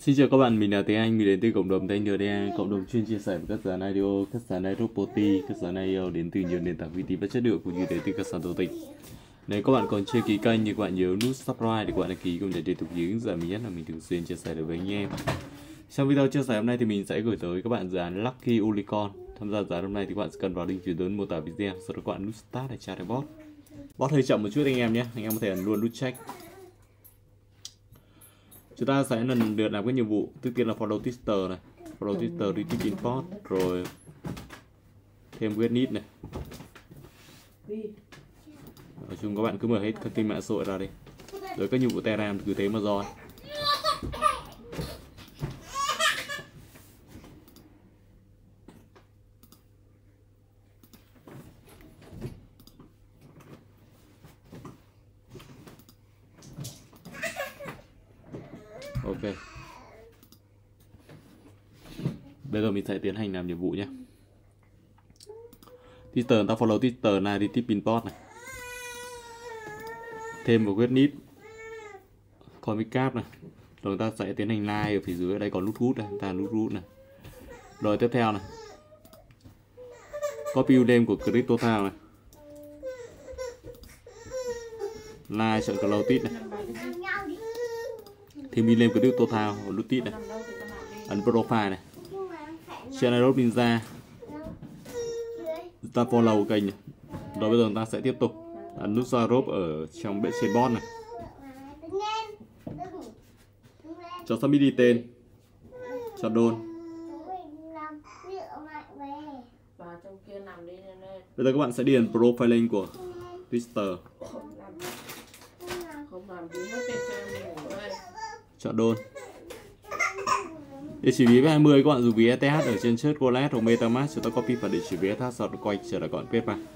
Xin chào các bạn, mình là Thế Anh, mình đến từ cộng đồng Thanh NDA, cộng đồng chuyên chia sẻ các dự án audio, các dự án iRoboti, các dự án IELTS đến từ nhiều nền tảng uy tín và chất lượng cũng như đến từ các sàn thổ tịch. Nếu các bạn còn chưa ký kênh thì các bạn nhớ nút subscribe để các bạn đăng ký cùng để tiếp tục những hướng dẫn mới nhất là mình thường xuyên chia sẻ được với anh em. Trong video chia sẻ hôm nay thì mình sẽ gửi tới các bạn dự án Lucky Unicorn. Tham gia dự án hôm nay thì các bạn sẽ cần vào link phía dưới mô tả video, sau đó các bạn nút start để tra bot. Bot hơi chậm một chút anh em nhé, anh em có thể ấn luôn nút check. Chúng ta sẽ lần lượt làm các nhiệm vụ. Trước tiên là follow twister này, follow twister, retweet import, rồi thêm get need này. Nói chung các bạn cứ mở hết các kênh mạng xã hội ra đi, rồi các nhiệm vụ Telegram cứ thế mà rồi. Ok. Bây giờ mình sẽ tiến hành làm nhiệm vụ nhé. Twitter, ta follow Twitter này, đi tip import này. Thêm một get need comic cap này. Rồi ta sẽ tiến hành like ở phía dưới, ở đây có nút root này, ta nút root này. Rồi tiếp theo này, copy name của clip total này. Like chọn close tít này. Thêm in lên clip total, nút tít này. Ấn profile này. Channel Ninja. Ta follow kênh này. Rồi bây giờ ta sẽ tiếp tục ấn nút rope ở trong bên trên bot này. Cho submit đi tên. Cho đôn. Bây giờ các bạn sẽ điền profiling của Twitter. Chọn đôn. Địa chỉ ví 20 các bạn dùng ví ETH ở trên chart wallet hoặc MetaMask, chúng ta copy phần địa chỉ ví ETH sau đó quay trở lại gọn paste vào.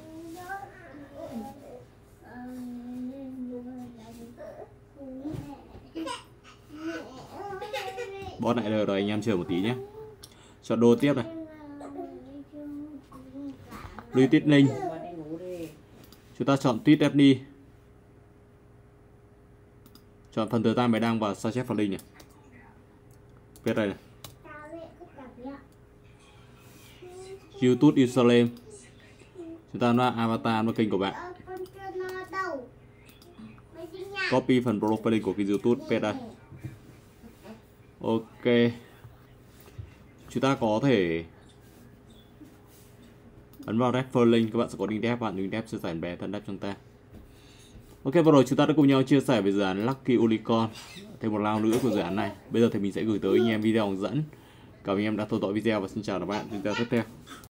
Bot lại rồi anh em chờ một tí nhé. Chọn đô tiếp này. Retweet link. Chúng ta chọn tweet FD. Chọn phần thời gian bài đăng và sao chép phần link này. Viết đây này. YouTube username. Chúng ta là avatar vào kênh của bạn. Copy phần profile của kênh YouTube paste đây. Ok. Chúng ta có thể ấn vào refer link, các bạn sẽ có link dev, bạn link dev sẽ giải bé thân dev chúng ta. Ok, vừa rồi chúng ta đã cùng nhau chia sẻ về dự án Lucky Unicorn, thêm một round nữa của dự án này. Bây giờ thì mình sẽ gửi tới anh em video hướng dẫn. Cảm ơn anh em đã theo dõi video và xin chào các bạn trong video tiếp theo.